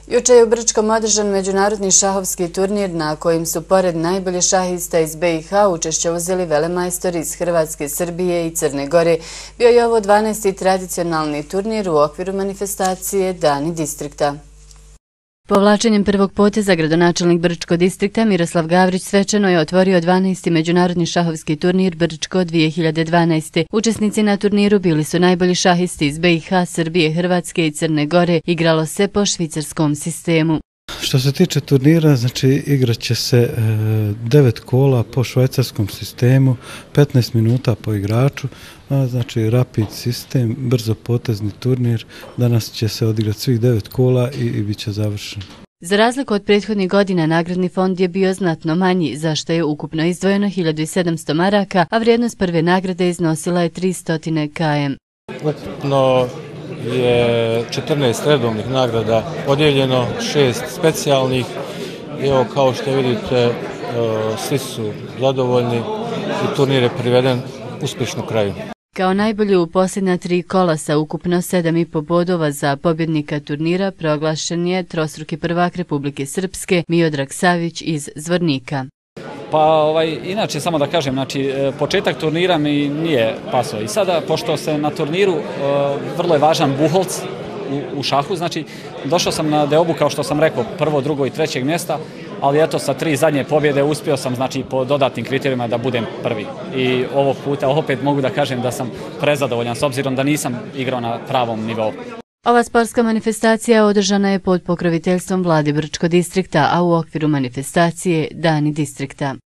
Juče je u Brčkom održan međunarodni šahovski turnir na kojim su pored najboljih šahista iz BiH učešće uzeli velemajstori iz Hrvatske, Srbije i Crne Gore. Bio je ovo 12. tradicionalni turnir u okviru manifestacije Dani distrikta. Povlačenjem prvog poteza gradonačelnik Brčkog distrikta Miroslav Gavrić svečano je otvorio 12. međunarodni šahovski turnir Brčko 2012. Učesnici na turniru bili su najbolji šahisti iz BiH, Srbije, Hrvatske i Crne Gore. Igralo se po švicarskom sistemu. Što se tiče turnira, znači igraće se 9 kola po švajcarskom sistemu, 15 minuta po igraču, znači rapid sistem, brzo potezni turnir. Danas će se odigrati svih 9 kola i bit će završen. Za razliku od prethodnih godina, nagradni fond je bio znatno manji, za što je ukupno izdvojeno 1700 maraka, a vrijednost prve nagrade iznosila je 300 km. Ukupno je 14 redovnih nagrada podijeljeno, 6 specijalnih i evo kao što vidite svi su zadovoljni i turnir je priveden uspješno kraju. Kao najbolji u posljednja 3 kola sa ukupno 7,5 bodova za pobjednika turnira proglašen je trostruki prvak Republike Srpske Miodrag Savić iz Zvornika. Pa inače samo da kažem, znači početak turnira mi nije pasao i sada pošto se na turniru vrlo je važan buholc u šahu, znači došao sam na deobu kao što sam rekao prvo, drugo i trećeg mjesta, ali eto sa 3 zadnje pobjede uspio sam znači po dodatnim kriterijima da budem prvi. I ovog puta opet mogu da kažem da sam prezadovoljan s obzirom da nisam igrao na pravom nivou. Ova sportska manifestacija održana je pod pokroviteljstvom vlade Brčkog distrikta, a u okviru manifestacije Dani distrikta.